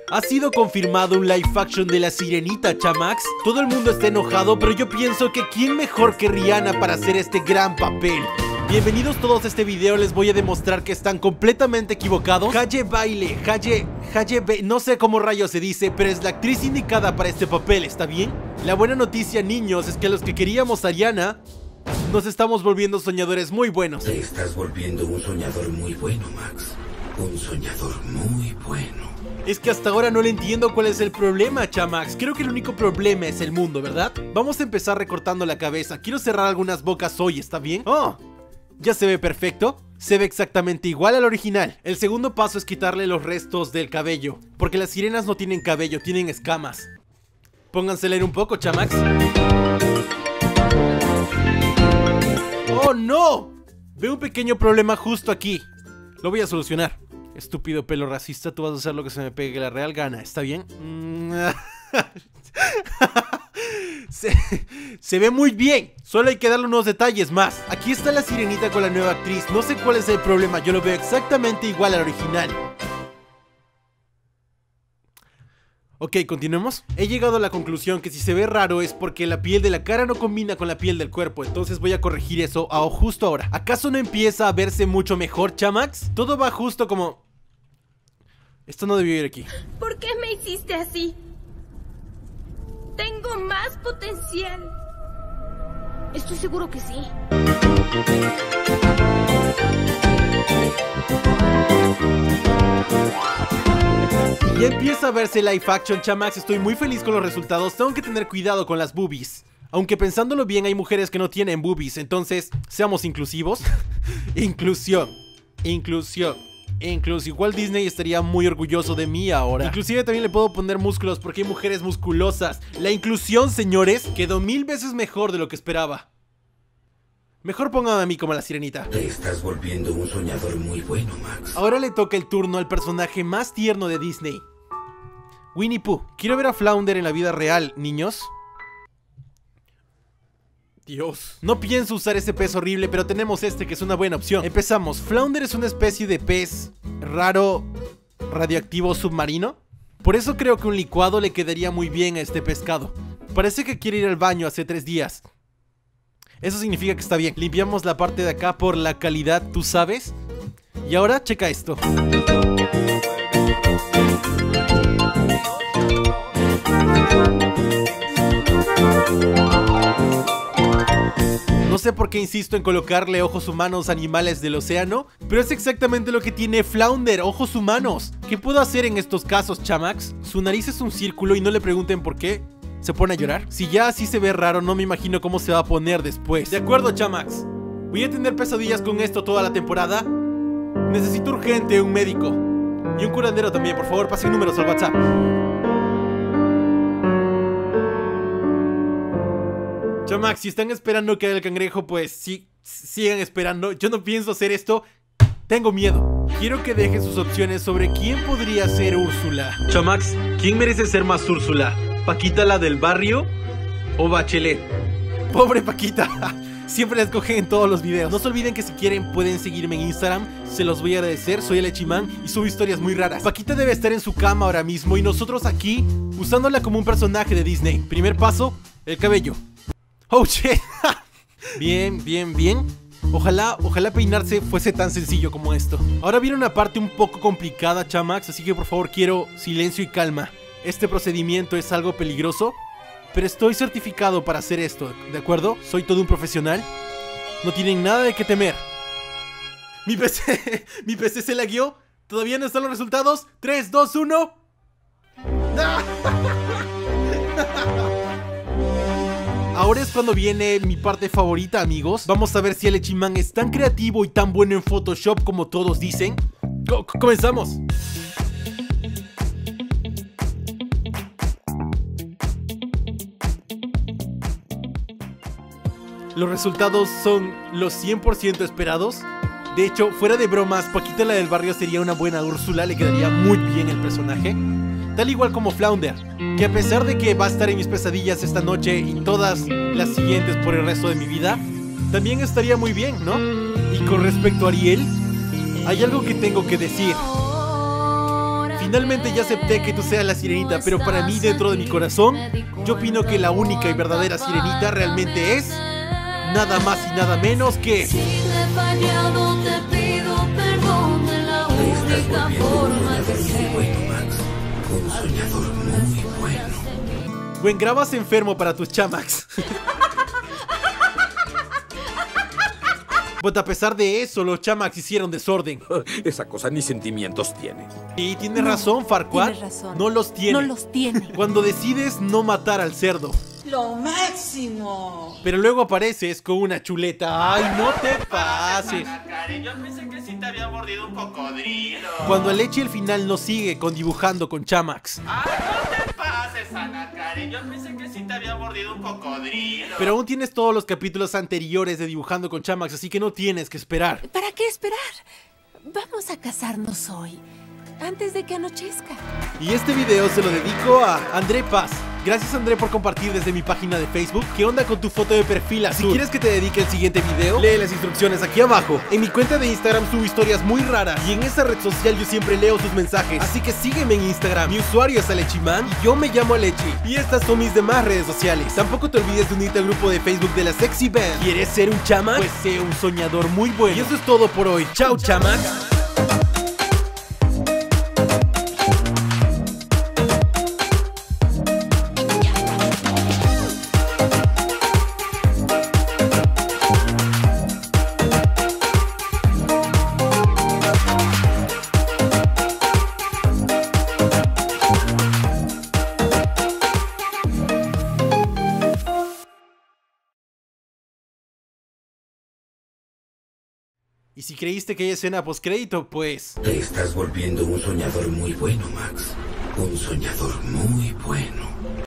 Ha sido confirmado un live action de La Sirenita, chamax. Todo el mundo está enojado, pero yo pienso que ¿quién mejor que Rihanna para hacer este gran papel? Bienvenidos todos a este video, les voy a demostrar que están completamente equivocados. Halle Bailey, no sé cómo rayos se dice, pero es la actriz indicada para este papel, ¿está bien? La buena noticia, niños, es que los que queríamos a Rihanna nos estamos volviendo soñadores muy buenos. Te estás volviendo un soñador muy bueno, Max. Un soñador muy bueno. Es que hasta ahora no le entiendo cuál es el problema, chamax. Creo que el único problema es el mundo, ¿verdad? Vamos a empezar recortando la cabeza. Quiero cerrar algunas bocas hoy, ¿está bien? ¡Oh! ¿Ya se ve perfecto? Se ve exactamente igual al original. El segundo paso es quitarle los restos del cabello, porque las sirenas no tienen cabello, tienen escamas. Pónganse a leer un poco, chamax. ¡Oh, no! Veo un pequeño problema justo aquí. Lo voy a solucionar. Estúpido pelo racista, tú vas a hacer lo que se me pegue la real gana, ¿está bien? Se ve muy bien, solo hay que darle unos detalles más. Aquí está la sirenita con la nueva actriz. No sé cuál es el problema, yo lo veo exactamente igual al original. Ok, continuemos. He llegado a la conclusión que si se ve raro es porque la piel de la cara no combina con la piel del cuerpo. Entonces voy a corregir eso justo ahora. ¿Acaso no empieza a verse mucho mejor, chamax? Todo va justo como... Esto no debió ir aquí. ¿Por qué me hiciste así? Tengo más potencial. Estoy seguro que sí. Y ya empieza a verse live action, chamax. Estoy muy feliz con los resultados. Tengo que tener cuidado con las boobies. Aunque pensándolo bien hay mujeres que no tienen boobies. Entonces, seamos inclusivos. Inclusión. Igual Disney estaría muy orgulloso de mí ahora. Inclusive también le puedo poner músculos porque hay mujeres musculosas. La inclusión, señores, quedó 1000 veces mejor de lo que esperaba. Mejor póngame a mí como la sirenita. Te estás volviendo un soñador muy bueno, Max. Ahora le toca el turno al personaje más tierno de Disney, Winnie Pooh. Quiero ver a Flounder en la vida real, niños. Dios. No pienso usar ese pez horrible, pero tenemos este que es una buena opción. Empezamos. Flounder es una especie de pez raro, radioactivo submarino. Por eso creo que un licuado le quedaría muy bien a este pescado. Parece que quiere ir al baño hace 3 días. Eso significa que está bien. Limpiamos la parte de acá por la calidad, tú sabes. Y ahora checa esto. No sé por qué insisto en colocarle ojos humanos a animales del océano, pero es exactamente lo que tiene Flounder, ojos humanos. ¿Qué puedo hacer en estos casos, chamax? Su nariz es un círculo y no le pregunten por qué. ¿Se pone a llorar? Si ya así se ve raro, no me imagino cómo se va a poner después. De acuerdo, chamax. Voy a tener pesadillas con esto toda la temporada. Necesito urgente un médico. Y un curandero también, por favor, pasen números al WhatsApp. Chamax, si están esperando que haga el cangrejo, pues sí, sigan esperando. Yo no pienso hacer esto. Tengo miedo. Quiero que dejen sus opciones sobre quién podría ser Úrsula. Chamax, ¿quién merece ser más Úrsula? ¿Paquita la del barrio o Bachelet? Pobre Paquita. Siempre la escogen en todos los videos. No se olviden que si quieren pueden seguirme en Instagram. Se los voy a agradecer, soy el Echimán y subo historias muy raras. Paquita debe estar en su cama ahora mismo y nosotros aquí usándola como un personaje de Disney. Primer paso, el cabello. Oh shit. Bien. Ojalá peinarse fuese tan sencillo como esto. Ahora viene una parte un poco complicada, chamax, así que por favor quiero silencio y calma. Este procedimiento es algo peligroso, pero estoy certificado para hacer esto, ¿de acuerdo? Soy todo un profesional. No tienen nada de qué temer. Mi PC se lagueó. ¿Todavía no están los resultados? 3, 2, 1. Ahora es cuando viene mi parte favorita, amigos. Vamos a ver si el Echimán es tan creativo y tan bueno en Photoshop como todos dicen. Comenzamos. Los resultados son los 100% esperados. De hecho, fuera de bromas, Paquita la del barrio sería una buena Úrsula. Le quedaría muy bien el personaje. Tal igual como Flounder, que a pesar de que va a estar en mis pesadillas esta noche y todas las siguientes por el resto de mi vida, también estaría muy bien, ¿no? Y con respecto a Ariel, hay algo que tengo que decir. Finalmente ya acepté que tú seas la sirenita, pero para mí, dentro de mi corazón, yo opino que la única y verdadera sirenita realmente es nada más y nada menos que... Te estás volviendo un soñador muy bueno, Max. Un soñador muy bueno. Buen, grabas enfermo para tus chamacs. Pues a pesar de eso, los chamacs hicieron desorden. Esa cosa ni sentimientos tiene. Y tienes razón, Farquaad. Tienes razón. No los tiene. No los tiene. Cuando decides no matar al cerdo. ¡Lo máximo! Pero luego apareces con una chuleta. ¡Ay, no te pases! Yo pensé que sí te había mordido un cocodrilo. Cuando Leche al final no sigue con dibujando con chamacs. ¡Ay, no te pases, Ana Karen! Yo pensé que sí te había mordido un cocodrilo. Pero aún tienes todos los capítulos anteriores de dibujando con chamacs, así que no tienes que esperar. ¿Para qué esperar? Vamos a casarnos hoy, antes de que anochezca. Y este video se lo dedico a André Paz. Gracias, André, por compartir desde mi página de Facebook. ¿Qué onda con tu foto de perfil azul? Si quieres que te dedique el siguiente video, lee las instrucciones aquí abajo. En mi cuenta de Instagram subo historias muy raras y en esa red social yo siempre leo sus mensajes. Así que sígueme en Instagram. Mi usuario es Alechiman y yo me llamo Alechi. Y estas son mis demás redes sociales. Tampoco te olvides de unirte al grupo de Facebook de la Sexy Band. ¿Quieres ser un chamac? Pues sé un soñador muy bueno. Y eso es todo por hoy. Chao, chamac. Y si creíste que hay escena postcrédito, pues... Te estás volviendo un soñador muy bueno, Max. Un soñador muy bueno.